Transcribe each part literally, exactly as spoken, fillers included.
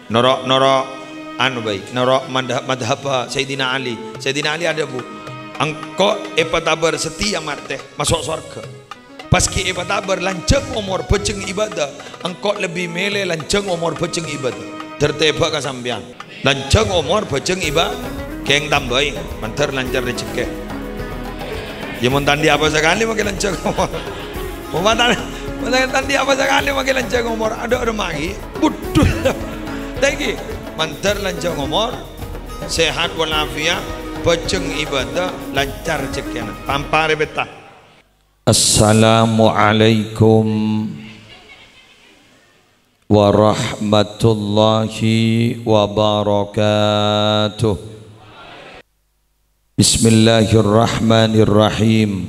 Norok norok anu baik, norok madhab madhab Sayyidina Ali. Sayyidina Ali ada bu, engkau epatabar setia marte masuk surga. Paski epatabar lanceng umur beceng ibadah, engkau lebih mele lanceng umur beceng ibadah. Terteba kasampian, lanceng umur beceng ibadah, keng tambahin, mantar lancar rezeki. Ya mau tandi apa sekali makin lanceng umur. Mau tandi, mau tandi apa sekali makin lanceng umur. Ada ada magi, butuh. Lagi mantar lancar umur, sehat walafiat, beceng ibadah, lancar rezeki. Pampare beta. Assalamualaikum warahmatullahi wabarakatuh. Bismillahirrahmanirrahim.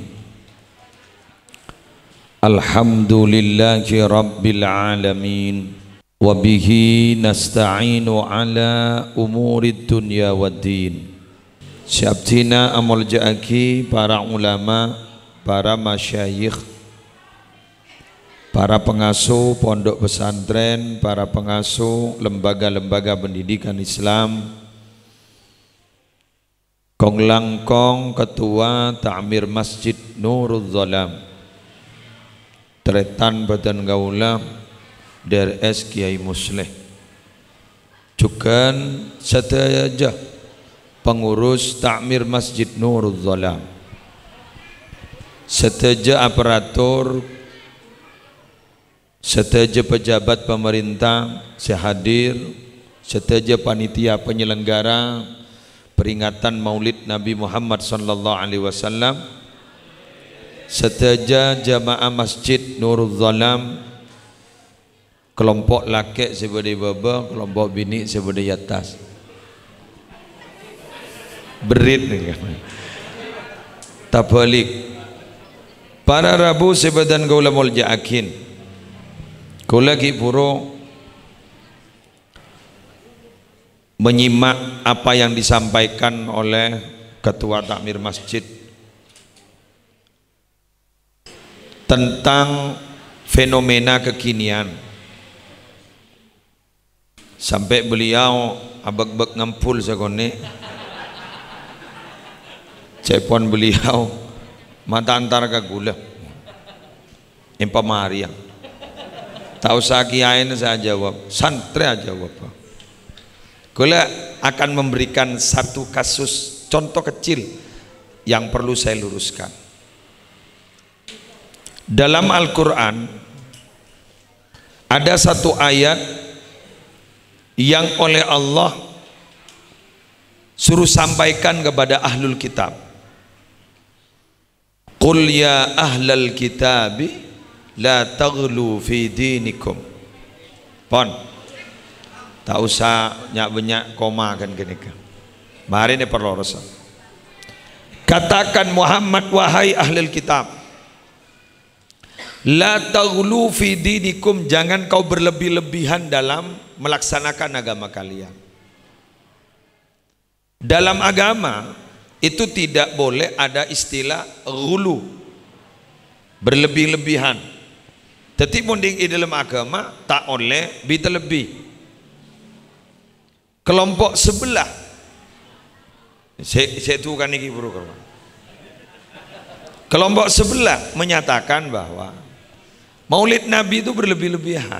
Alhamdulillahi rabbil alamin. Wabihi nasta'inu ala umurid dunya waddin. Syabtina amul ja'aki para ulama, para masyayikh, para pengasuh pondok pesantren, para pengasuh lembaga-lembaga pendidikan Islam, Kong Langkong Ketua Ta'mir Masjid Nurul Zalam, Tretan Badan Gaula D R S Kiai Musleh, juga setaja pengurus Ta'mir Masjid Nurul Zalam, setaja aparatur, setaja pejabat pemerintah sehadir, setaja panitia penyelenggara peringatan Maulid Nabi Muhammad sallallahu alaihi wasallam, setaja jamaah Masjid Nurul Zalam, kelompok laki sebagai baba, kelompok bini sebagai atas. Berit nih. Tabalik. Para Rabu sebadan gaula mulja akin. Gaula ki puro menyimak apa yang disampaikan oleh Ketua Ta'mir Masjid tentang fenomena kekinian. Sampai beliau abag-bag ngampul sagone, cepon beliau mata antar ke gula empa Maria tahu sakiain saya jawab santri aja jawab. Gula akan memberikan satu kasus contoh kecil yang perlu saya luruskan. Dalam Al-Quran ada satu ayat yang oleh Allah suruh sampaikan kepada ahlul kitab. Qul ya ahlal kitabi la taghlu fi dinikum. Pon tak usah nyak-benyak koma kan gini kan. Mari ini perlu rasa. Katakan Muhammad, wahai ahlul kitab, la taghlu fi dinikum, jangan kau berlebih-lebihan dalam melaksanakan agama kalian. Dalam agama itu tidak boleh ada istilah ghulu, berlebih-lebihan. Tetapi munding di dalam agama tak oleh berlebih. Kelompok sebelah saya saya tuh kan ini bro. Kelompok sebelah menyatakan bahwa Maulid Nabi itu berlebih-lebihan,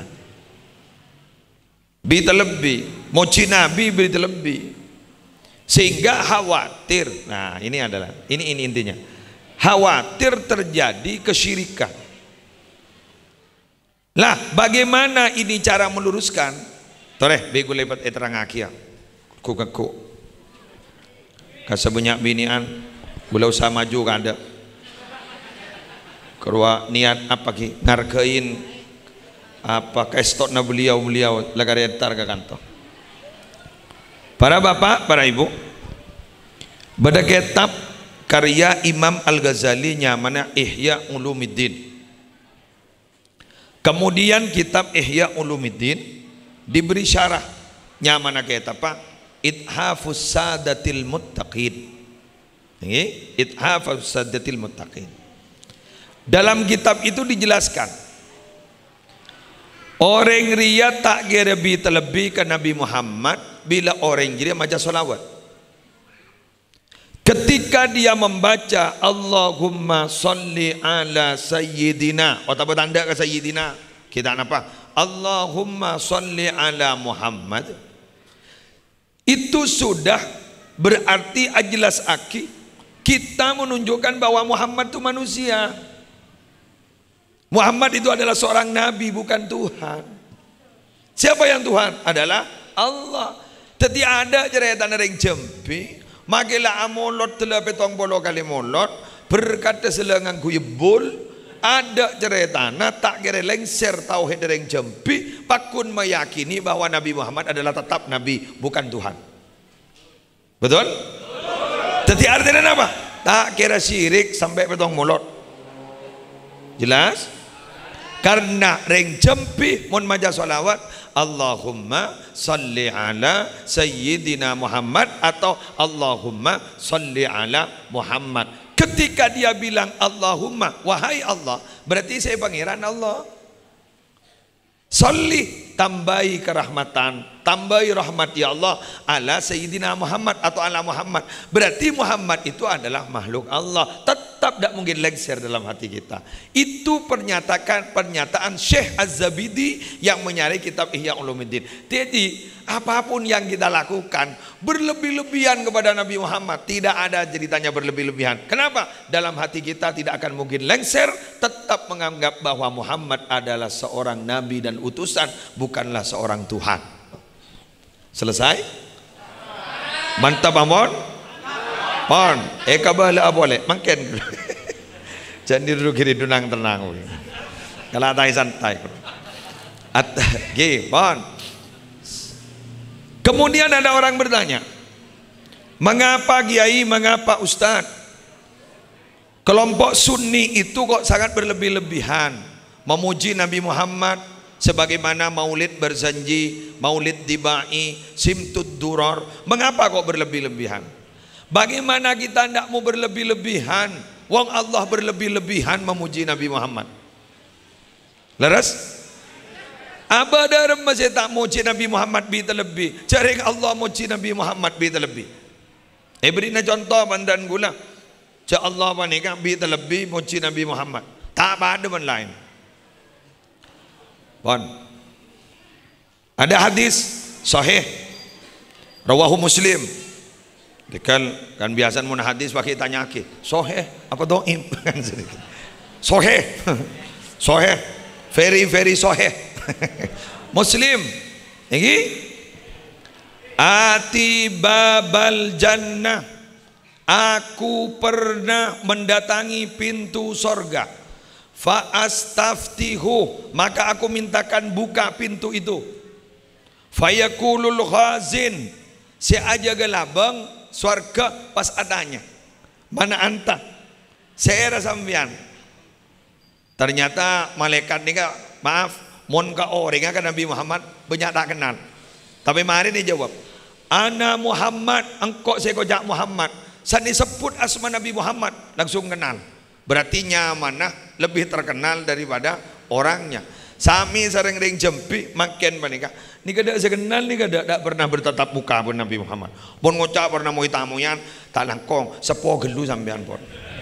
berlebih, moci Nabi berlebih, sehingga khawatir. Nah ini adalah ini ini intinya, khawatir terjadi kesyirikan. Lah bagaimana ini cara meluruskan? Toreh bego lepat eterang akia, kukaku, kasabanyak binian, gula usah maju kada. Kerua niat apa ki ngargain apa kestokna beliau beliau lagaretar ke kantor. Para bapak, para ibu, pada kitab karya Imam Al-Ghazali namanya Ihya Ulumuddin. Kemudian kitab Ihya Ulumuddin diberi syarah nyamana kitab apa? Ithafus Sadatil Muttaqin. Ini Ithafus Sadatil Muttaqin. Dalam kitab itu dijelaskan Orang ria tak kira lebih terlebih ke Nabi Muhammad bila orang ria baca salawat. Ketika dia membaca Allahumma salli ala sayyidina, oh tak bertanda ke sayyidina, kita apa? Allahumma salli ala Muhammad, itu sudah berarti jelas aki kita menunjukkan bahwa Muhammad itu manusia. Muhammad itu adalah seorang nabi, bukan Tuhan. Siapa yang Tuhan? Adalah Allah. Tetapi ada cerita nering jempi, makilah amolot telah petong bolo kali molot, berkata selengang kuyebul, ada cerita na tak kira lengser tauhid nering jempi, pakun meyakini bahwa Nabi Muhammad adalah tetap nabi, bukan Tuhan. Betul? Tetapi artinya apa? Tak kira syirik sampai petong molot. Jelas? Karena reng jempi mun maca salawat Allahumma salli ala sayyidina Muhammad atau Allahumma salli ala Muhammad. Ketika dia bilang Allahumma, wahai Allah, berarti saya pangeran Allah. Salli, tambahi kerahmatan, tambahi rahmat ya Allah ala sayyidina Muhammad atau ala Muhammad. Berarti Muhammad itu adalah makhluk Allah. Tetap tidak mungkin lengser dalam hati kita. Itu pernyataan pernyataan Syekh Az-Zabidi yang menyari kitab Ihya Ulumuddin. Jadi apapun yang kita lakukan berlebih-lebihan kepada Nabi Muhammad, tidak ada ceritanya berlebih-lebihan. Kenapa? Dalam hati kita tidak akan mungkin lengser, tetap menganggap bahwa Muhammad adalah seorang nabi dan utusan, bukanlah seorang Tuhan. Selesai? Mantap amon? Pon, eka bala boleh, makin. Jangan duduk kiri dunang tenang. Kalau tai santai. At, gih, pon. Kemudian ada orang bertanya, mengapa Kiai, mengapa Ustadz, kelompok Sunni itu kok sangat berlebih-lebihan memuji Nabi Muhammad sebagaimana maulid berjanji, maulid dibai, simtud duror. Mengapa kok berlebih-lebihan? Bagaimana kita tidak mau berlebih-lebihan? Wong Allah berlebih-lebihan memuji Nabi Muhammad. Leres? Abadar masih tak muji Nabi Muhammad bi terlebih. Cari Allah muji Nabi Muhammad bi terlebih. Eh berinya contoh bandan gula. Cak Allah panika bi terlebih muji Nabi Muhammad. Tak ada pun lain. Pon. Ada hadis sahih rawahu Muslim. Kan kan biasa mun hadis pakai tanya ke. Sahih apa dhaif kan sedikit. Sahih. Sahih. Very very sahih. Muslim. Ini ati babal jannah, aku pernah mendatangi pintu sorga, fa astaftihu, maka aku mintakan buka pintu itu. Fayakulul khazin, si aja gelabang sorga pas adanya, mana anta saya sambian. Ternyata malaikat ni kak, maaf, mon ka orang kan Nabi Muhammad banyak tak kenal. Tapi mari dia jawab, ana Muhammad, engkau saya kojak Muhammad. Saat disebut asma Nabi Muhammad langsung kenal. Berarti nyamanah lebih terkenal daripada orangnya. Sami sering-sering jempi makin panika. Ni kada saya kenal, ni kada tak pernah bertatap muka pun Nabi Muhammad. Pun ngocak pernah mau tamuyan, tak langkong sepo gelu sampean pun.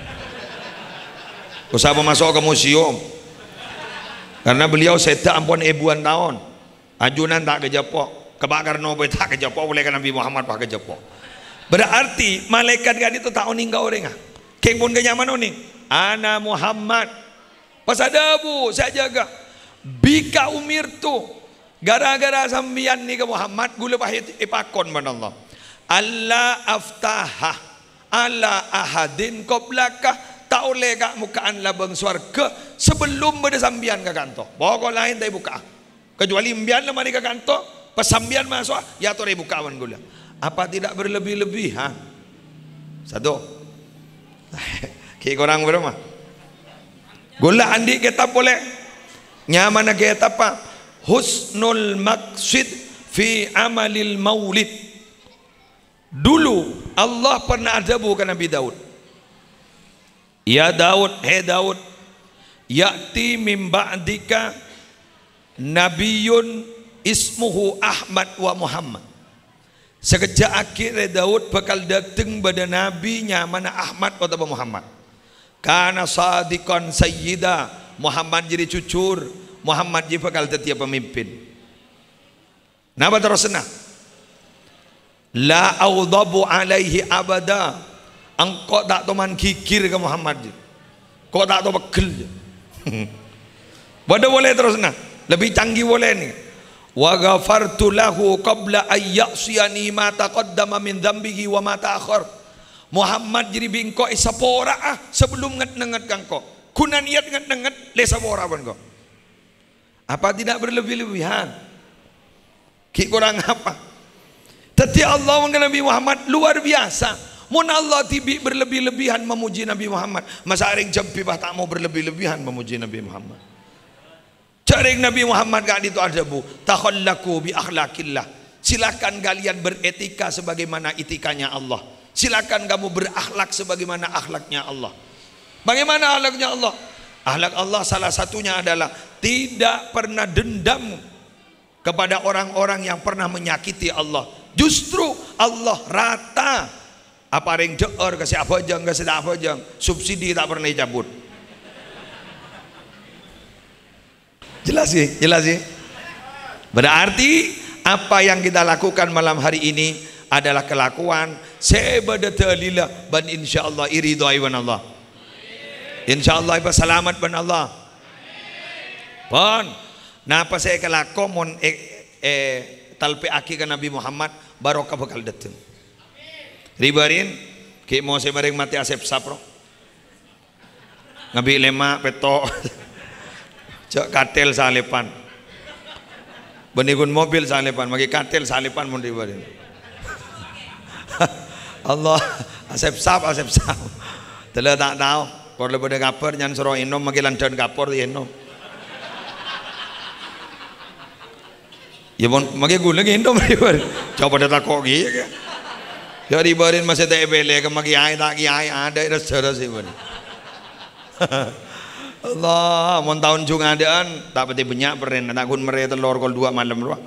Usah masuk ke museum. Karena beliau sedak ampun ribuan tahun. Ajunan tak kejapok, kebakar nopo tak kejapok oleh Nabi Muhammad pak kejapok. Berarti malaikat kan itu tak oning kau orang. Keng pun kenyaman oning. Ana Muhammad. Pas ada bu, saya jaga. Bika umir tu. Gara-gara sambian ni ke Muhammad, gula pahit ipakon man Allah. Allah aftaha ala ahadin qoblaka, tak oleh kak mukaan labang swarga sebelum pada sambian ke kantor. Pokok lain tak buka. Kecuali imbian lemari ke kantor, pas sambian masuk, ya tu dia buka wan gula. Apa tidak berlebih-lebihan? Satu. Kira orang berapa? Gula andi kita boleh. Nyaman kita apa? Husnul maqsid fi amalil maulid. Dulu Allah pernah ada bukan Nabi Daud. Ya Daud, hey Daud, ya'ti min ba'dika Nabiyun ismuhu Ahmad wa Muhammad. Sekejap akhir Daud bakal datang pada nabinya mana Ahmad atau Muhammad. Karena sadiqan sayyida, Muhammad jadi cucur, Muhammad jadi bakal tetia pemimpin. Napa terusna? La audabu alaihi abada. Engkau tak teman kikir ke Muhammad. Kau tak tahu pegel. Bodoh boleh terusna. Lebih canggih boleh ni. Wa ghafartu lahu qabla ay ya'siyani ma taqaddama min dhanbihi wa ma ta'akhir. Muhammad jadi bingko isapora ah sebelum nget-nget kangko. Kuna niat nget-nget le sapora pun kau. Apa tidak berlebih-lebihan? Ki kurang apa? Tetapi Allah dengan Nabi Muhammad luar biasa. Mun Allah tibi berlebih-lebihan memuji Nabi Muhammad. Masa aring jampi bah tak mau berlebih-lebihan memuji Nabi Muhammad. Caring Nabi Muhammad gak itu ada bu. Takhallaku bi akhlakillah. Silakan kalian beretika sebagaimana etikanya Allah. Silakan kamu berakhlak sebagaimana akhlaknya Allah. Bagaimana akhlaknya Allah? Akhlak Allah salah satunya adalah tidak pernah dendam kepada orang-orang yang pernah menyakiti Allah. Justru Allah rata. Apa ring deor ke siapa jang ke siapa jang, subsidi tak pernah dicabut. Jelas sih, jelas sih. Berarti apa yang kita lakukan malam hari ini adalah kelakuan sebadalillah ban insyaallah iridai wan Allah. Insyaallah ipa selamat ban Allah. Pon, napa saya kelakon mon eh, eh talpe aki ke Nabi Muhammad barokah bakal datang. Ribarin ki mau saya bareng mati asep sapro. Ngabi lema peto. Cak katel salepan. Benikun mobil salepan, magi katel salepan mun ribarin. Allah asep sap asep sap. Tela tak tahu. Kor le pada kapur nyan soro enom magi lancan kapur di enom. Ya bon magi gula ge enom ribar. Coba dah takok gi ya. Ya ribarin masih tak bele ke magi ai tak gi ai ada rasa sih bon. Allah, mau tahun jung adaan tak pati banyak peren, nak gun mere telur kol dua malam dua.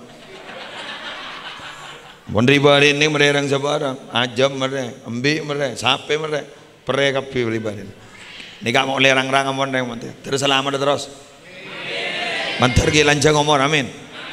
Bon ribarin ni mere rang sebarang, ajam mere, ambi mere, sape mere, pere kapi ribarin. Ni kak mau lerang rang amon rang mati. Terus selamat terus. Mantar ki lancang umur, amin.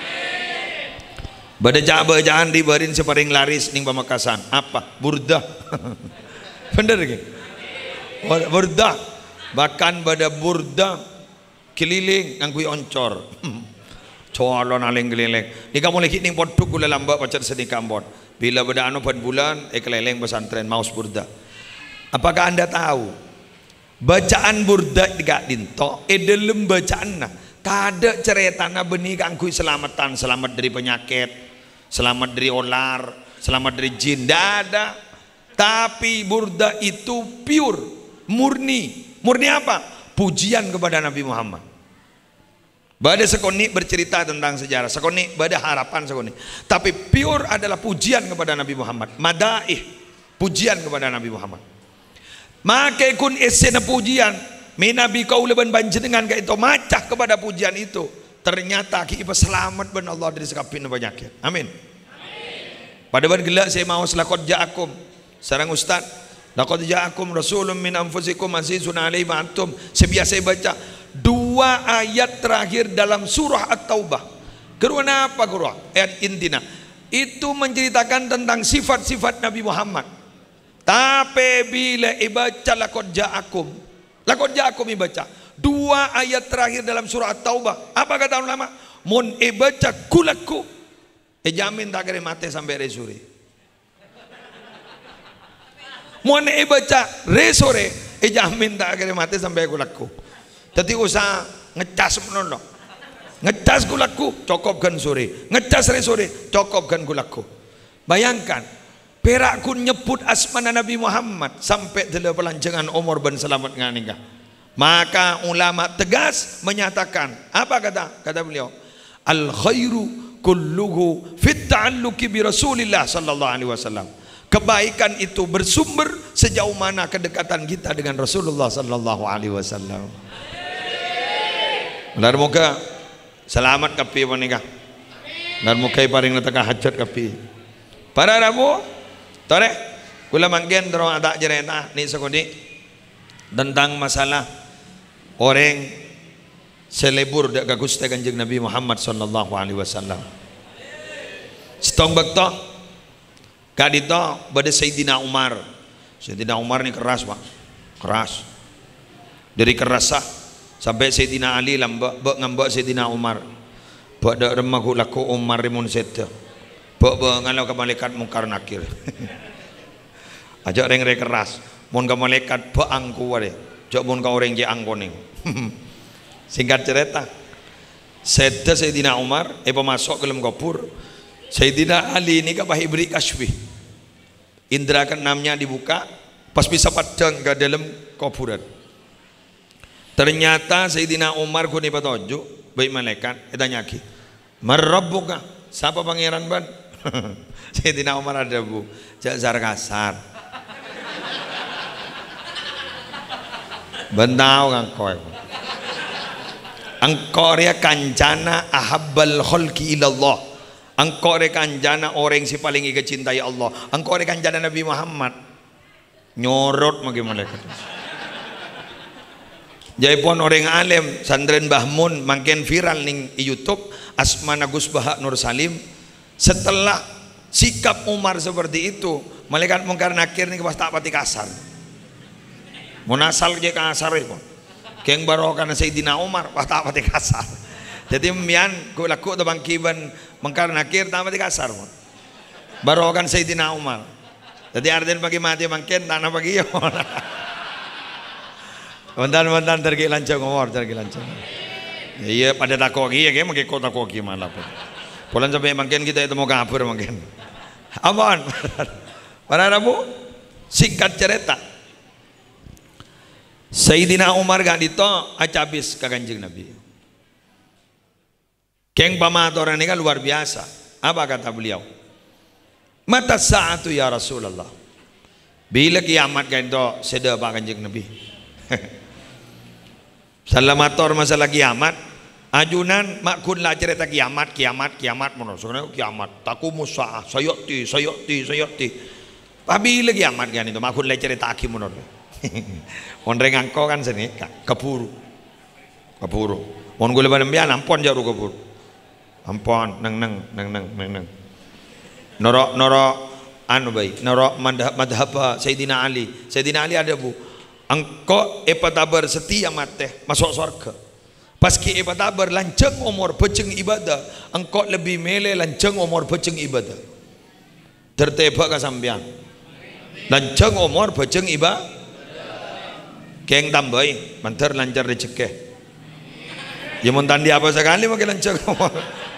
Bada jaba jangan ribarin separing laris ning Pamekasan. Apa? Burdah. Bener ke? Burdah. Bahkan pada burda keliling ngangkui oncor. Colon aling keliling. Ni kamu lagi ning poduk gula lamba pacar sedih kambon. Bila pada anu pada bulan eh keleleng pesantren maus burda. Apakah anda tahu bacaan burda gak dinto? Eh dalam bacaan nah kada cerita na benih ngangkui selamatan, selamat dari penyakit, selamat dari olar, selamat dari jin. Tidak ada. Tapi burda itu pure, murni. Murni apa? Pujian kepada Nabi Muhammad. Bada sekoni bercerita tentang sejarah, sekoni bada harapan sekoni. Tapi pure adalah pujian kepada Nabi Muhammad. Madaih, pujian kepada Nabi Muhammad. Maka kun esena pujian, minabi kau leban banjenengan ka itu macah kepada pujian itu. Ternyata ki selamat ben Allah dari sekapin penyakit. Amin. Pada ban gelak saya mau selakot ja'akum. Sarang ustaz, laqad ja'akum rasulun min anfusikum azizun 'alaihi ma antum. Sebiasa baca dua ayat terakhir dalam surah At-Taubah. Kerana apa kurang? Ayat intina. Itu menceritakan tentang sifat-sifat Nabi Muhammad. Tapi bila ibaca laqad ja'akum, laqad ja'akum ibaca dua ayat terakhir dalam surah At-Taubah. Apa kata ulama? Mun ibaca kulaku, e jamin tak kira mati sampai resuri. Muan e baca resore e jamin tak akan mati sampai aku laku. Tapi usah ngecas menono, ngecas kulaku cokopkan sore, ngecas resore cokopkan kulaku. Bayangkan perak kun nyebut asmana Nabi Muhammad sampai dalam pelanjangan umur ben selamat nganinga. Maka ulama tegas menyatakan apa kata kata beliau? Al khairu kulluhu fit ta'alluqi bi Rasulillah sallallahu alaihi wasallam. Kebaikan itu bersumber sejauh mana kedekatan kita dengan Rasulullah sallallahu alaihi wasallam. Benar moga Selamat kapi menikah. Dan mukai paling nataka hajat kapi. Para rabu, tore, kula mangken terus ada cerita ni sekodi tentang masalah orang selebur dak Gusti Kanjeng Nabi Muhammad sallallahu alaihi wasallam. Setong bakto kadito pada Sayyidina Umar. Sayyidina Umar ni keras, Pak. Keras. Dari kerasah sampai Sayyidina Ali lambak bak ngambak Sayyidina Umar. Bak dak remah laku Umar rimun seta. Bak bak ngalau ke malaikat mungkar nakir. Ajak reng reng keras. Mun ke malaikat bak angku wale. Jok mun ka orang je angkoning. Singkat cerita. Seta Sayyidina Umar eh masuk ke dalam kapur. Sayyidina Ali ini kapah ibri kasbih. Indra keenamnya dibuka, pas bisa padang ke dalam kuburan. Ternyata Sayyidina Umar kuni patoju, baik malaikat, tanya lagi, "Marrabbuka?" Siapa pangeran ban? Sayyidina Umar ada bu, jasar kasar. Bentau ngangkoi. Engkau ria kancana ahabbal khalqi ilallah. Engkau ria kancana orang si paling kecintai Allah. Engkau ria kancana Nabi Muhammad. Nyorot magi malaikat. Jadi pun orang alim sandren Bahmun makin viral ning YouTube asmana Gus Baha Nur Salim. Setelah sikap Umar seperti itu, malaikat mungkar nakir nih pas tak pati kasar. Munasal je kasar itu. Keng barokan Sayyidina Umar pas tak pati kasar. Jadi mian ku laku tabang kiban mungkar nakir tak pati kasar. Barokan Sayyidina Umar. Jadi arden pagi mati makin tanah pagi yo. Mantan-mantan tergi lancang Umar tergi lancang. Iya pada takoki ya kayak mungkin kota takoki malah pun. Pulang sampai makin kita itu mau kabur makin. Apaan? Para Rabu singkat cerita. Sayyidina Umar gak dito acabis ke Kanjeng Nabi. Keng pamatoran ini kan luar biasa. Apa kata beliau? Mata saatu ya Rasulullah. Bila kiamat kan itu seda Pak Kanjeng Nabi. Salamator masalah kiamat. Ajunan makun lah cerita kiamat, kiamat, kiamat menurut sebenarnya kiamat. Taku musa, sayoti, sayoti, sayoti. Tapi lagi kiamat kan itu makun lah cerita aki menurut. Ondreng angko kan sini keburu, keburu. Mon gue lebaran biar ampon jaru keburu. Ampon, neng neng, neng neng, neng neng. Norok norok anu baik, norok madhab Sayyidina Ali. Sayyidina Ali ada bu. Engkau epatabar setia mati masuk surga. Paski epatabar lanceng umur peceng ibadah. Engkau lebih mele lanceng umur peceng ibadah. Tertebak ke sampean. Lanceng umur peceng ibadah. Keng tambahin, mantar lancar rezeki. Ya montan dia apa sekali makin lanceng umur.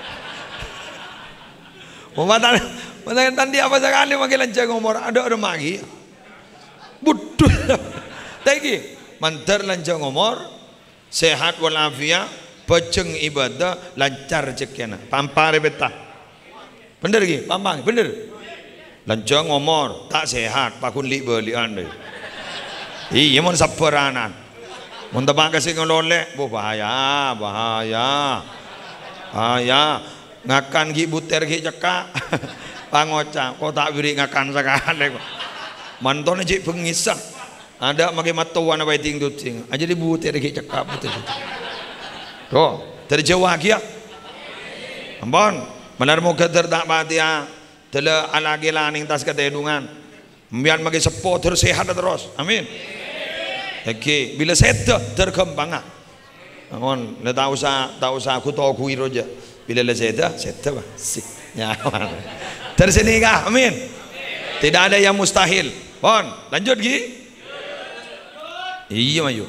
Montan montan dia apa sekali makin lanceng umur. Ada ada magi. Butuh. Lagi mantar lancar umur, sehat walafiat, peceng ibadah, lancar rezeki. Pampar betah. Bener lagi, pampang, bener. Lancar umur, tak sehat, pakun li belian deh. Iya mon saperanan. Mun tabang kasih ngelolek, bu bahaya, bahaya. Bahaya. Ngakan gi buter gi cekak. Pangoca, kok tak beri ngakan sekali kok. Mantone cik pengisah. Ada makai matuan apa ting tuting. Aja dibuter gi cekak buter. Tuh, terjawab ya. Ampun, benar mau keter tak batia. Tela alagi laning tas ketedungan. Biar makai sepo tersehat terus. Amin. Oke, bila sehat terkembang. Amun, le tak usah tak usah aku tahu kui roja. Bila le sehat, sehat bah. Sik. Ya. Tersini kah? Amin. Tidak ada yang mustahil. Pon, lanjut gi. Iya mayu.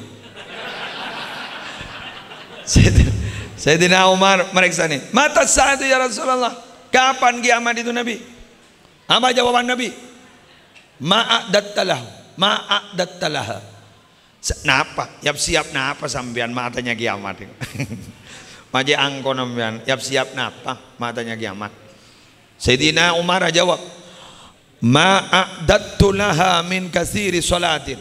Sayyidina Umar meriksa nih. Mata saat ya Rasulullah. Kapan kiamat itu Nabi? Apa jawaban Nabi? Ma'adattalah, ma'adattalah. Napa? Yap siap napa sampean matanya kiamat. Maje angko sampean, yap siap napa matanya kiamat. Sayyidina Umar jawab, ma'adattulaha min katsiri salatin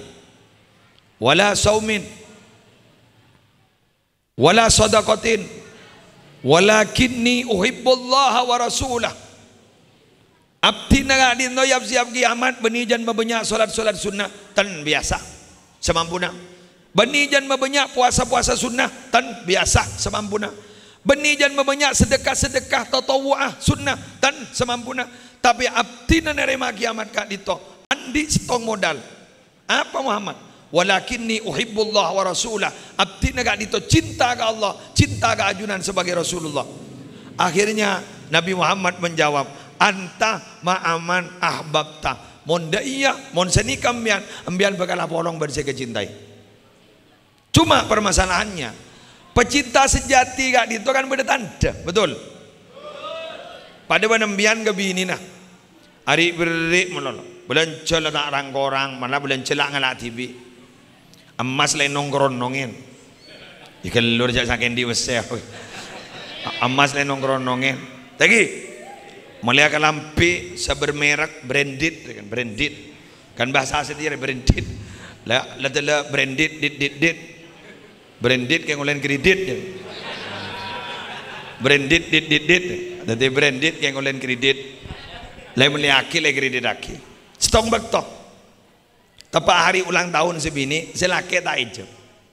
wala saumin wala sadaqatin walakinni uhibbullaha wa rasulah. Abdi naga dino yap siap kiamat benijan mabanyak solat-solat sunnah tan biasa semampuna. Benijan mabanyak puasa-puasa sunnah tan biasa semampuna. Benijan mabanyak sedekah-sedekah tatawu'ah sunnah tan semampuna. Tapi abdi nerima kiamat kak dito andi setong modal. Apa Muhammad? Walakinni uhibbullah wa rasulah. Abdi naga dito cinta ke Allah, cinta ke ajunan sebagai Rasulullah. Akhirnya Nabi Muhammad menjawab, anta ma'aman ahbabta. Mon da iya, mon seni kambian, ambian bakal polong bersih kecintai. Cuma permasalahannya, pecinta sejati kak dito kan beda tanda, betul? Pada penembian ke bini nah, hari beri melolo, bulan celah tak orang korang, malah bulan celah ngalak tibi, emas lain nongkron nongin, ikan lur jak sakin di besar, emas lain nongkron nongin, lagi, melihat kelampi sebermerek branded, kan branded, kan bahasa sendiri branded, lah lah branded dit dit dit, branded kayak ngulen kredit, branded dit dit dit. Nanti branded yang ngulen kredit, lain beli aki, lain kredit aki. Setong bektok. Tepat hari ulang tahun sebini, selake tak hijau.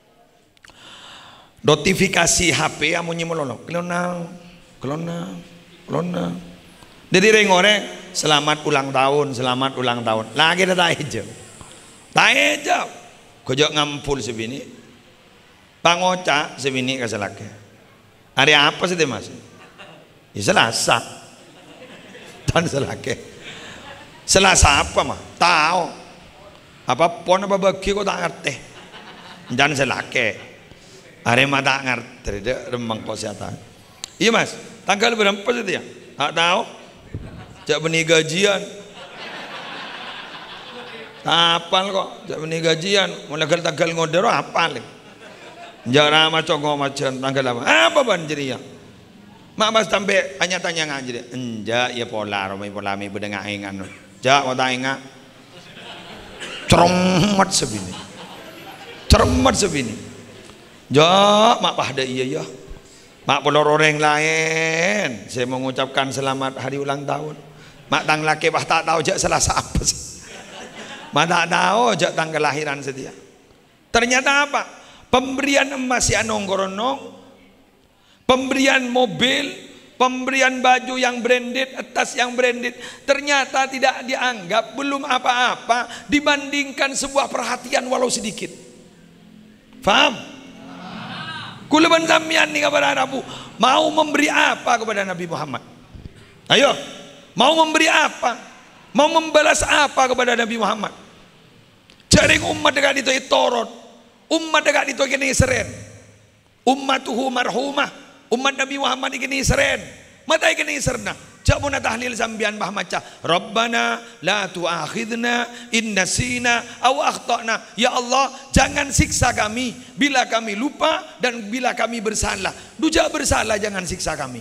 Notifikasi H P amunyi melolong, kelona, kelona, kelona. Jadi rengore, selamat ulang tahun, selamat ulang tahun. Lagi tak hijau, tak hijau. Kojok ngampul sebini, pangoca sebini keselake. Hari apa sih mas? Ya Selasa dan selake Selasa apa mah tahu apa pon apa bagi kok tak ngerti dan selake hari mah tak ngerti dia remang kesehatan. Iya mas, tanggal berapa sih dia tak tahu jak benih gajian apal kok jak benih gajian mulai tanggal ngodero apal jarang macam macam tanggal apa apa banjir ya. Mak mas sampai hanya tanya ngaji deh, enja ya pola, romai pola mi berdengar ingan, jak kota ingat, cermat sebini, cermat sebini, jak mak pada iya ya, mak pelor orang lain, saya mengucapkan selamat hari ulang tahun, mak tang laki bah tak tahu jak Selasa apa sih, mak tak tahu jak tanggal kelahiran setia, ternyata apa? Pemberian emas ya nongkoronong. Pemberian mobil, pemberian baju yang branded, tas yang branded, ternyata tidak dianggap belum apa-apa dibandingkan sebuah perhatian walau sedikit. Faham? Kulaban sampean nih kepada Nabi, mau memberi apa kepada Nabi Muhammad? Ayo, mau memberi apa? Mau membalas apa kepada Nabi Muhammad? Jaring umat dekat itu itorot, umat dekat itu kini seren, ummatuhu marhumah. Umat Nabi Muhammad ini seren, mata ini serna. Jamuna tahlil sambian bah maca. Rabbana la tu'akhidna in nasina aw akhtana. Ya Allah, jangan siksa kami bila kami lupa dan bila kami bersalah. Duja bersalah jangan siksa kami.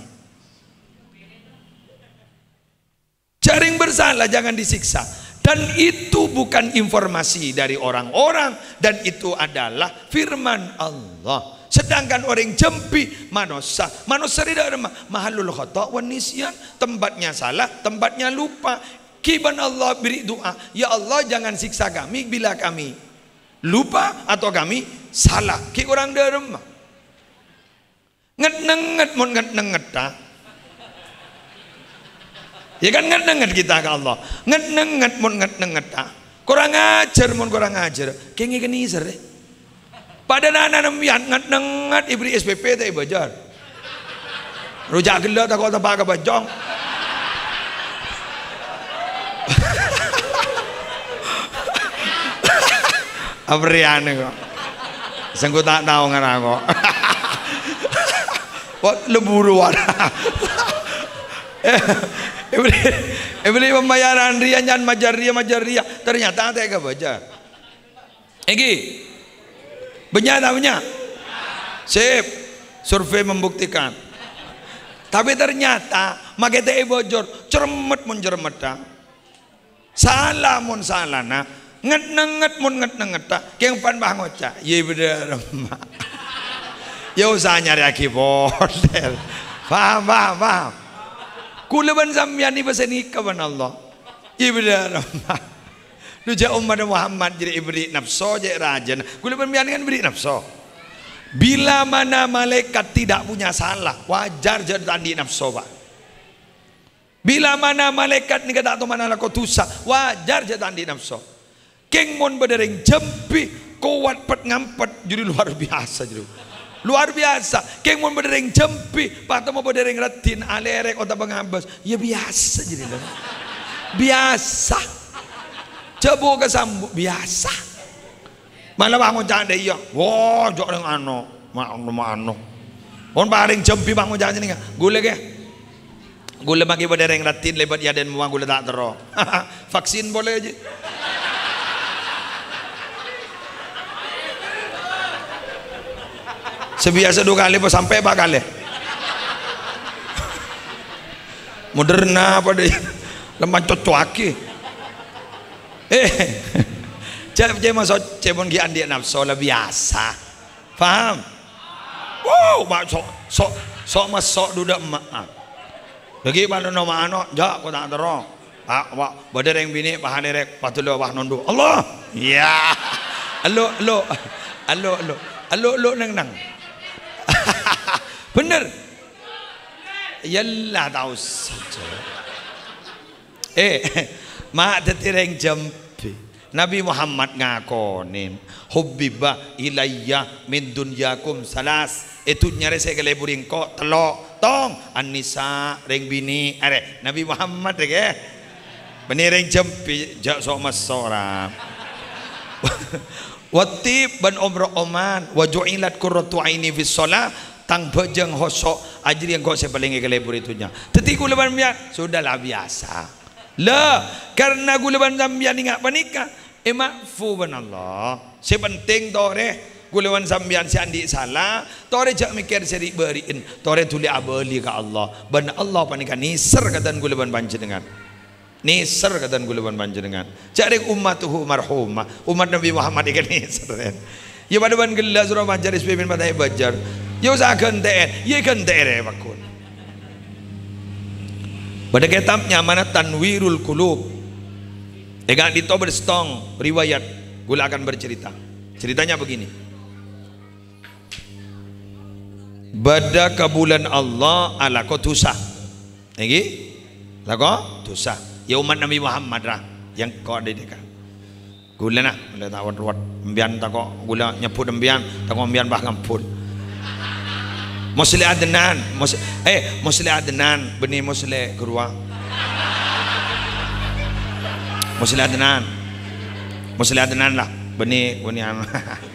Jaring bersalah jangan disiksa. Dan itu bukan informasi dari orang-orang, dan itu adalah firman Allah. Sedangkan orang jempi manusia, manusia tidak ada mahalul khata' wan nisyan, tempatnya salah, tempatnya lupa. Kiban Allah beri doa, ya Allah jangan siksa kami bila kami lupa atau kami salah. Ki orang derem nget nenget mon nget nenget ta. Ya kan nget nenget kita ke Allah, nget nenget mon nget nenget ta. Kurang ajar mon kurang ajar. Kengi keniser deh. Pada nana nemian ngat nengat ibri S P P tak ibajar. Rujak gila tak kau tak ke bajong. Abrian kok. Sengku tak tahu ngana kok. Wat leburuan. Ibri ibri pembayaran ria nyan majar ria majar ria ternyata tak ke bajar. Egi benar tak benar? Sip, survei membuktikan. Tapi ternyata makete bojor, cermet mun cermet ta. Salah mun salah na, nget nenget mun nget nenget ta. Keng pan bah ngoca, ye bener mak. Ya usah nyari aki hotel. Faham, paham, paham. Kula ban sampeyan ni pasal nikah ban Allah. Ibadah rahmat. Lu ja umat Muhammad jadi ibri nafsu jadi raja. Kula ban bian kan ibri nafsu. Bila mana malaikat tidak punya salah, wajar jadi tandi nafsu, Pak. Bila mana malaikat ni kata tu mana kau tusa, wajar jadi tandi nafsu. Keng mon bedereng jempi kuat pet ngampet jadi luar biasa jadi. Luar biasa. Keng mon bedereng jempi, patah mau bedereng retin alerek otak pengambas. Ya biasa jadi lah. Biasa. Coba ke sambut biasa. Malah bangun canda iya. Wah, jok dengan ano, mak ano. On paring jempi bangun canda ni kan. Gula ke? Gula bagi bedereng retin lebat ya dan muang gula tak tero. Vaksin boleh aja. Sebiasa dua kali apa sampai empat kali. Moderna apa deh, lemah cocoki. Eh, cek cek masuk cebon gian dia nafsu lah biasa. Faham? Wow, mak sok sok sok masuk dudak emak. Bagi pada nama anak, jak kau tak terong. Pak, pak, bader yang bini, pak hadirek, patullah, pak nondu. Allah, ya. Alo, alo, alo, alo, alo, alo, neng neng. Bener. Yalah tahu saja. Eh, mak tetireng jampi. Nabi Muhammad ngakonin hubbiba ilayya min dunyakum salas. Itu nyari saya keleburin kok telok tong anisa reng bini are Nabi Muhammad deh. Bener reng jampi jak sok masora. Watib ban umrah oman wajuilat qurratu aini fis shalah tang bejeng hosok ajri yang kau saya paling kelebur itunya. Teti gula ban bian sudahlah biasa. Lah karena gula ban sambian ingat panika emak fu ban Allah. Sepenting tore gula ban sambian si andi salah tore jak mikir seri beriin tore tuli abeli ka Allah. Ban Allah panika nisar katan gula ban panjenengan. Nisar katan gulaban panjenengan. Cari ummatuhu marhumah. Umat Nabi Muhammad ikan nisar. Ya pada ban gelas surah majalis pimpin pada bajar. Ya usahakan ter. Ya kan ter bakun. Pada kitabnya mana Tanwirul Qulub. Egan dito berstong riwayat gula akan bercerita. Ceritanya begini. Pada kabulan Allah ala kotusah. Lagi? Lagu tusah. Ya umat Nabi Muhammad lah yang kau ada dekat. Gula nak, gula tak wat-wat, embian tak kau gula nyeput embian, tak kau embian bah ngampun. Musli Adnan, mus, eh Musli Adnan, benih Musli Gerua. Musli Adnan, Musli Adnan lah, benih benih anu.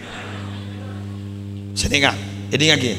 Sedingah, ini lagi.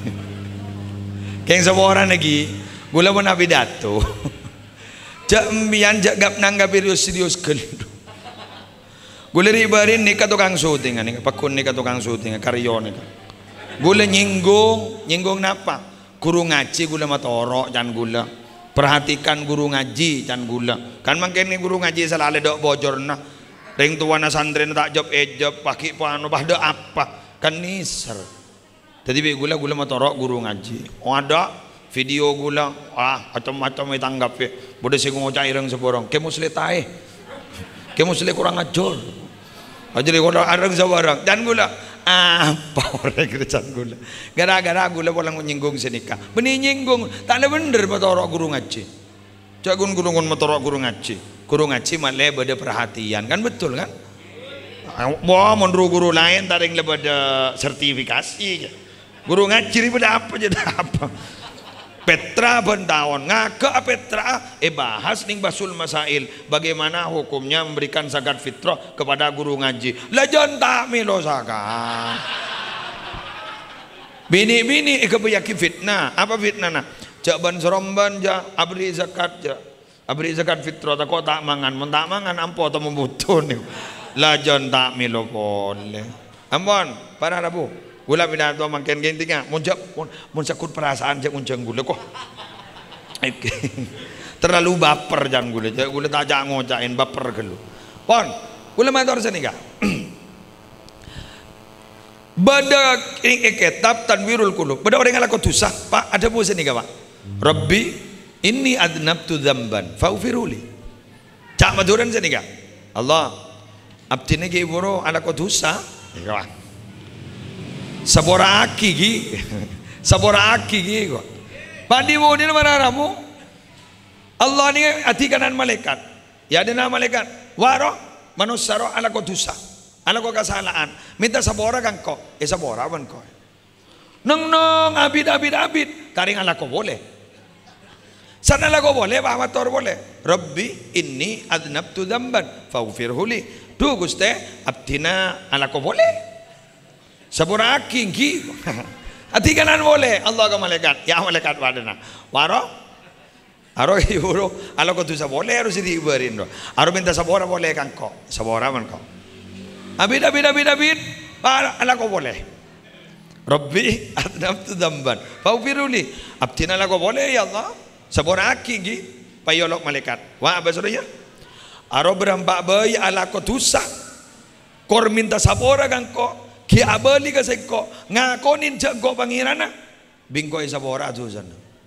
Keng semua orang lagi, gula pun Nabi Dato. Jak embian jak gap nanggapi serius kendu. Gula ribarin nikah tukang syuting ni, pakun nikah tukang syuting karyo nikah. Gula nyinggung, nyinggung napa? Guru ngaji gula matorok jangan gula. Perhatikan guru ngaji jangan gula. Kan mungkin ni guru ngaji salah le dok bojor nah. Ring tuan santren tak job ejab paki panu bah dok apa? Kan nisar. Jadi gula gula matorok guru ngaji. Oh ada video gula ah macam-macam tanggap ya boleh sih ngocak ireng seborong ke musli tae ke musli kurang ajar ajar kurang areng seborong dan gula apa orang kerjaan gula gara-gara gula boleh menyinggung senikah benih nyinggung tak ada bener motorok guru ngaji jagun guru motorok guru ngaji guru ngaji malah beda perhatian kan betul kan wah menurut guru lain tak ada yang lebih sertifikasi guru ngaji pada apa jadi apa Petra bentawon ngaka Petra eh bahas ning basul masail bagaimana hukumnya memberikan zakat fitrah kepada guru ngaji lajon tak milo zakat bini-bini eh kebayaki fitnah apa fitnah nah jak ban seromban ja abri zakat ja abri zakat fitrah tak tak mangan mun tak mangan ampo atau membutuh nih lajon tak milo boleh ampun para rabu gula binato makin gentinga munjak mun sakut perasaan jak unjang gula kok terlalu baper jangan gula gula tak jak ngocain baper gelu pon gula mator senika bada kitab Tanwirul Qulub bada orang ala kotusah pak ada bu senika pak Rabbi inni adnabtu dzamban faghfirli. Cak maduran sini kak. Allah abdine ge boro ala ko dosa. Sabora aki gi. Sabora aki gi kok. Pandi wo ni mararamu. Allah ni ati kanan malaikat. Ya dina malaikat. Waro manusaro ala ko dosa. Ala ko kesalahan. Minta sabora kan ko. Eh sabora ban ko. Nong nong abid abid abid. Taring ala ko boleh. Sana lagu boleh, Pak Mator boleh. Rabbi inni adnabtu dzamban faghfirli. Duh Gusti, abdina alako boleh. Sabura kingki. Ati kanan boleh. Allah ke malaikat. Ya malaikat wadana. Waro. Aro iburo alako tu boleh harus diibarin do. Aro minta sabora boleh kan kok. Sabora man kok. Abid abid abid abid. Alako boleh. Rabbi adnabtu dzamban faghfirli. Abdina alako boleh ya Allah. Sabora kinggi payolok malaikat. Wah basurnya. Aro berambak bayi ala ko tusa. Kor minta sabora kan ko. Ki abali ka ko. Ngakonin jago pangirana. Bingkoy sabora tusan.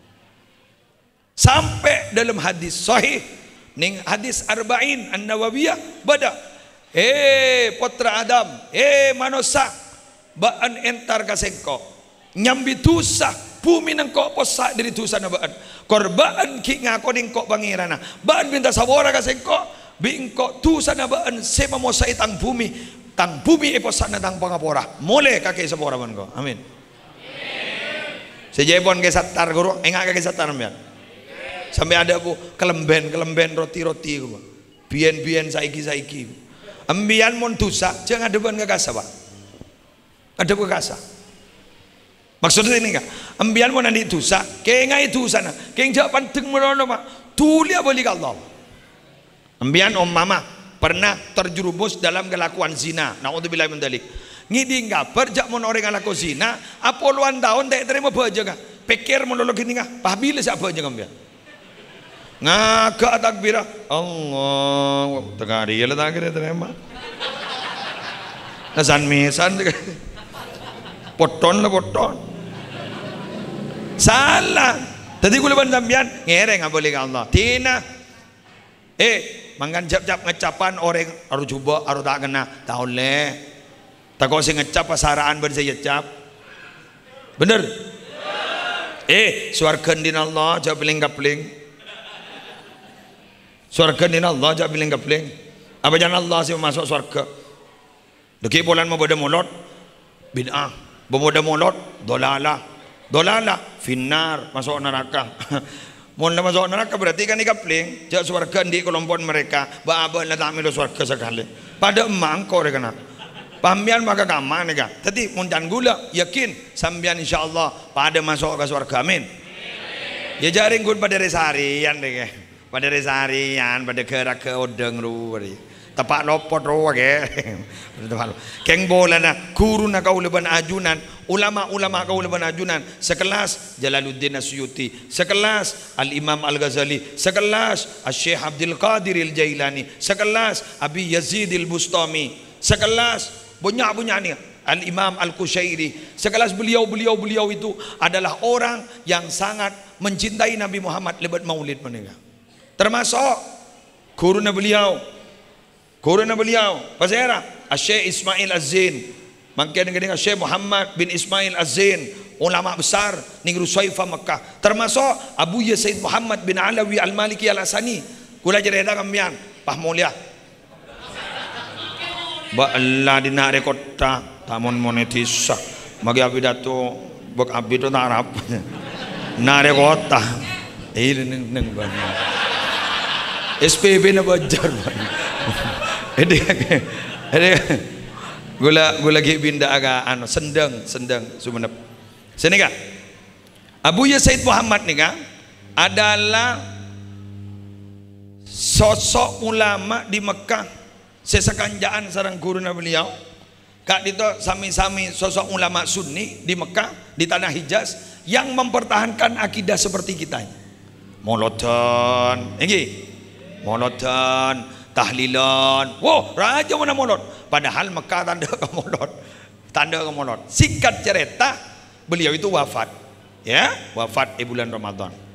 Sampai dalam hadis sahih ning hadis arba'in an-nawawiyah bada. Eh putra Adam, eh manusia baan entar ka ko. Nyambi tusa bumi nang ko posa dari tusa na baan. Korbaan ki ngakoning ko pangirana. Baan minta sabora ka ko. Bingko tusa na baan se mamosay tang bumi. Tang bumi iposa na tang pangapora. Mole ka kay sabora man ko. Amin. Si Jebon kay satar guru, enga kay satar man. Sampai ada bu kelemben kelemben roti roti ko. Bien bien saiki saiki. Ambian mon tusa jangan deban kagasa ba. Ada kagasa. Maksudnya ini kan, ambian mau nanti dosa, kayak ngai dosa na, kayak jawab penting merono mak, tulia balik Allah. Ambian om mama pernah terjerumus dalam kelakuan zina, naudzubillah min dzalik. Ngidi ngabar jak mon orang ngelaku zina, apa puluhan tahun tak terima baja kan? Pikir monolog ini kan, pahbil siapa aja ambian. Ngagak takbir, Allah, tengah dia lah takbir terima. Nasan mesan, poton lah poton. Salah. Tadi gue leban sambian ngereng nggak boleh Allah. Tina. Eh, mangan jap-jap ngecapan orang harus coba harus tak kena. Tahu le. Tak kau sih ngecap pasaraan bersaya cap. Bener. Eh, suarkan din Allah jawab beling kapling. Suarkan din Allah jawab beling kapling. Apa jangan Allah sih masuk surga. Deki bulan mau pada molot bid'ah. Bomoda molot dolala. Dolala finnar masuk neraka. Mun masuk neraka berarti kan ikapling jak surga di kelompok mereka ba-ba na dami lo surga sekali. Pada emang kau rekana. Pambian maka kaman ega. Tadi mun dan gula yakin sambian insyaallah pada masuk ke surga amin. Ya jaring gun pada resarian deh. Pada resarian pada gerak ke odeng ruwari. Tapak lopot roh ke. Keng bola na guru na kaulaban ajunan, ulama-ulama kaulaban ajunan, sekelas Jalaluddin Asyuti, sekelas Al-Imam Al-Ghazali, sekelas Al-Syekh Abdul Qadir Al-Jailani, sekelas Abi Yazid Al-Bustami, sekelas banyak-banyak ni Al-Imam Al-Qushairi, sekelas beliau-beliau beliau itu adalah orang yang sangat mencintai Nabi Muhammad lebat maulid mereka. Termasuk guru na beliau Korona beliau, pasera, Syekh Ismail Az-Zain, makin dengan Syekh Muhammad bin Ismail Az-Zain, ulama besar ning Rusaifa Mekah, termasuk Abu Yazid Muhammad bin Alawi Al-Maliki Al-Asani, kula jadi dah kamian, pah mulia. Ba Allah dina rekota, tamon monetisa, magi abi dato, bak abi to tarap, na rekota, ini neng neng banyak, S P B na bajar banyak. Jadi, jadi, gula gula lagi binda aga anu sendeng sendeng sumenep. Sini kak, Abu Yazid Muhammad nih kak adalah sosok ulama di Mekah sesakanjaan sarang guruna beliau. Kak itu sami-sami sosok ulama Sunni di Mekah di tanah Hijaz yang mempertahankan akidah seperti kita. Molotan, ini molotan. Tahlilan, wow, raja mana molot. Padahal Mekah tanda ke molot, tanda ke molot. Singkat cerita, beliau itu wafat, ya, wafat di bulan Ramadan.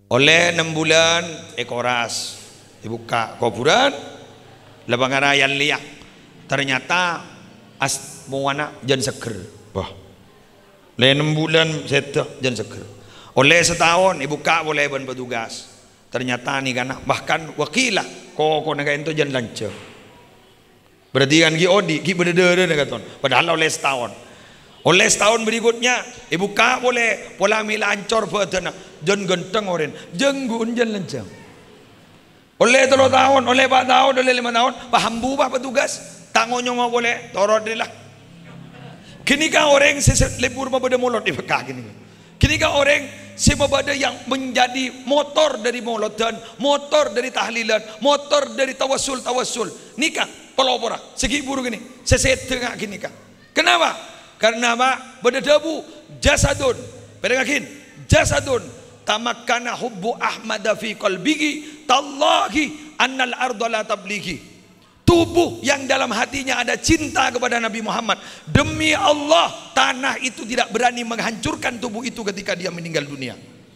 Oleh enam bulan ekoras dibuka kuburan labang arayan liak. Ternyata as muana jan seger. Wah. Le enam bulan seta jan seger. Oleh setahun dibuka boleh ban petugas. Ternyata nih kan bahkan wakilah kok kok naga itu jan lancar. Berarti kan ki odi ki beda-beda naga ton. Padahal oleh setahun. Oleh setahun berikutnya dibuka boleh pola mila ancor betana jan genteng oren jenggun jan lancar. Oleh telur tahun, oleh empat tahun, oleh lima tahun, paham buah petugas, tangonya mau boleh, torot dia lah. Kini kan orang seset lebur pada mulut di Mekah gini. Kini kan orang sebabada yang menjadi motor dari maulodan, motor dari tahlilan, motor dari tawasul tawasul. Nikah pelopora segi buru gini, seset tengah gini kan. Kenapa? Karena apa? Bada debu jasadun, pedengakin jasadun. Tamakkana hubbu Ahmad fi qalbihi tallahi annal arda la tablighi. Tubuh yang dalam hatinya ada cinta kepada Nabi Muhammad, demi Allah tanah itu tidak berani menghancurkan tubuh itu ketika dia meninggal dunia.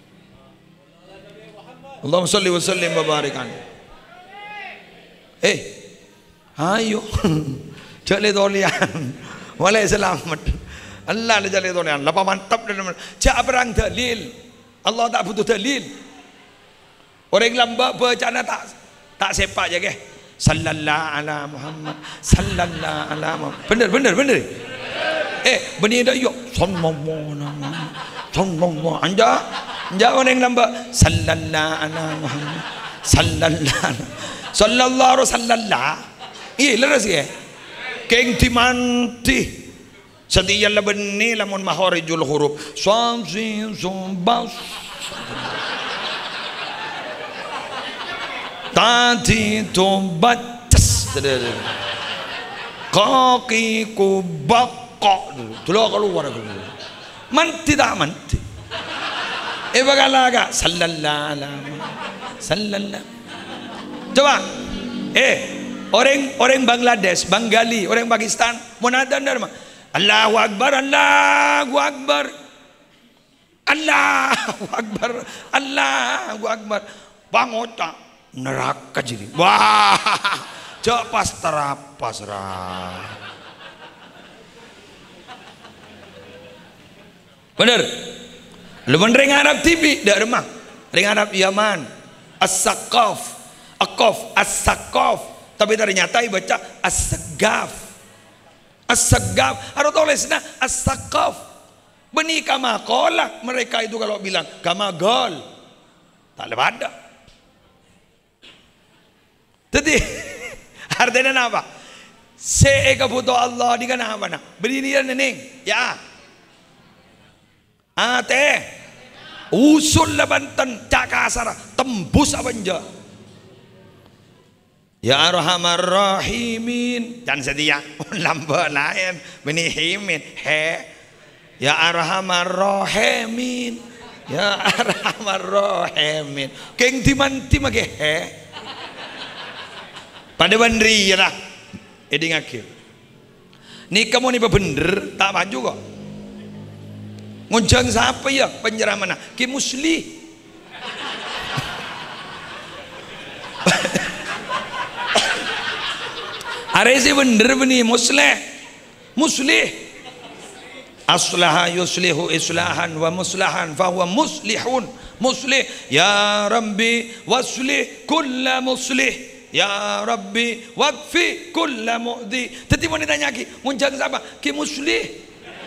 Allahumma shalli wa sallim wa barik alaihi. Eh, ayo jale dolian walai selamat Allah le jale dolian lapa mantap dan cak berang dalil. Allah tak butuh dalil. Orang lamba bacana tak tak sepak je ke. Sallallahu ala Muhammad, sallallahu ala Muhammad. Benar benar benar. Eh, benih dah yuk. Sallallahu sallallahu anja. Anja orang lamba sallallahu ala Muhammad, sallallahu sallallahu sallallahu. Iya leras ke. Keng timanti. Setiap lah benih lamun mahorijul huruf samsin sumbas tadi tumbacas kaki kubakok dulu keluar manti tak manti eh bagalaga sallallahu alaihi sallallahu. Coba eh orang orang Bangladesh, Bengali, orang Pakistan mau nada ndarma Allahu Akbar, Allahu Akbar, Allahu Akbar, Allahu Akbar. Bangota neraka jadi. Wah, cak pas terapas rah. Bener. Lu ring Arab T V dak remah. Ring Arab Yaman. As-Saqaf, Aqaf, As-Saqaf. Tapi ternyata dibaca As-Sagaf. As-Sagaf, ada tulisnya As-Saqaf. Benih kama kolak mereka itu kalau bilang kama gol, tak ada pada. Jadi artinya apa? Se kebutuh Allah di kana apa nak? Berdiri neneng, ya. Ate, usul lebantan cakasara tembus apa enja? Ya Arhamar Rahimin, jangan sedia lamba lain benihimin he. Ya Arhamar Rahimin, ya Arhamar Rahimin. Keng timanti mage he. Pada bandri ya lah. Edi ngakir. Ni kamu ni bener tak maju kok. Ngunjang siapa ya penjara mana? Ki Musli. Aresi bener benih musleh, muslih. Aslaha yuslihu islahan wa muslahan fahuwa muslihun, muslih. Ya Rabbi waslih kulla muslih, ya Rabbi wakfi kulla mu'di. Tadi mau ditanya ki, munjang siapa? Ki muslih.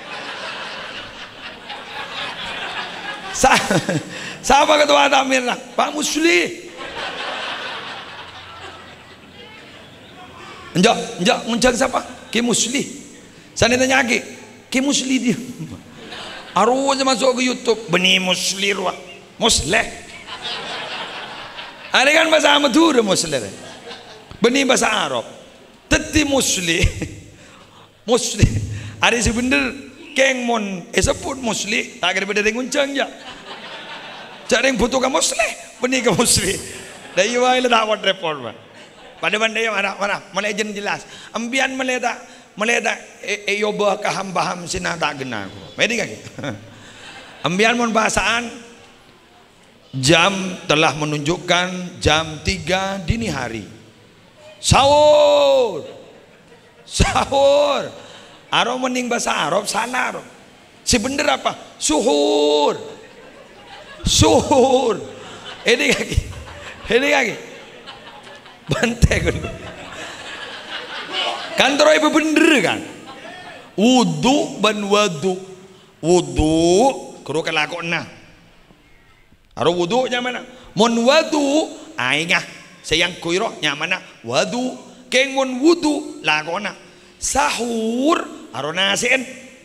Sa siapa ketua Tamir lah? Pak Muslih. Enjak, enjak muncul siapa? Ki Musli. Saya tanya lagi, Ki Musli dia. Aru aja masuk ke YouTube, benih Musli ruah, Musleh. Ada kan bahasa Madura Musleh. Benih bahasa Arab. Teti Musli, Musli. Ada sebener keng mon, eh sebut Musli. Tak kira beda dengan uncang ya. Cari yang butuh ke Musleh, benih ke Musli. Dari awal tak buat report bah. Pada benda yang mana mana mulai jen jelas. Ambian meleda meleda e yoba kaham baham sina tak gena. Medi kan? Ambian mon bahasaan Jam telah menunjukkan jam tiga dini hari. Sahur. Sahur. Aro mending bahasa Arab sana Arab. Si bener apa? Suhur. Suhur. Ini lagi. Ini lagi. Bantai kan. Kantor ibu bener kan? Wudu ban wadu. Wudu kuru kelakona. Aro wudu nya mana? Mon wadu aingah sayang kuiro nya mana? Wadu. Keng mon wudu lakona. Sahur aro nasen.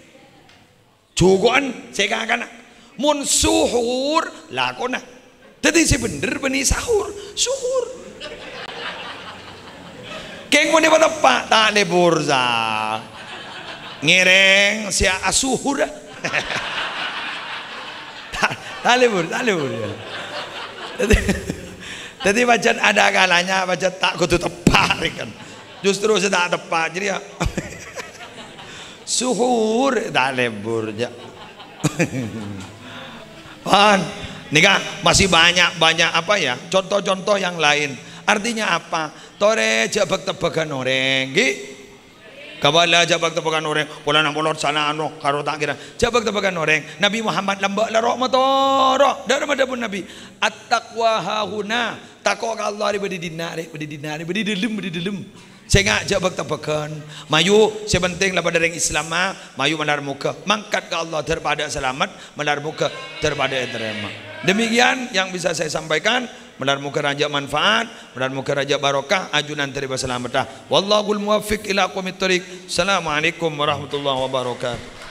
Jugoan saya kakana. Mon suhur lakona. Tadi si bener beni sahur. Suhur. Keng mon apa tepat tak le burza. Ngereng si asuhur. Tak lebur, tak lebur. Jadi macam ada kalanya macam tak kudu tepat kan. Justru saya tak tepat jadi ya. Suhur tak lebur je. Pan, nih kan masih banyak banyak apa ya? Contoh-contoh yang lain. Artinya apa? Tore jabak tebakan orang, gi. Kabala jabak tebakan orang, pola nak polot sana ano, karo tak kira. Jabak tebakan orang. Nabi Muhammad lambak larok motor. Dah ada pun Nabi. At-taqwa hahuna. Takwa ke Allah diberi dinar, diberi dinar, diberi dilem, diberi dilem. Saya ngak jabak tebakan. Mayu sebenting lah pada orang Islam mah, mayu menar muka. Mangkat ke Allah daripada selamat, menar muka daripada terima. Demikian yang bisa saya sampaikan. Menar muka raja manfaat, menar muka raja barokah, ajunan terima selamatah. Wallahul muwaffiq ila aqwamit thoriq. Assalamualaikum warahmatullahi wabarakatuh.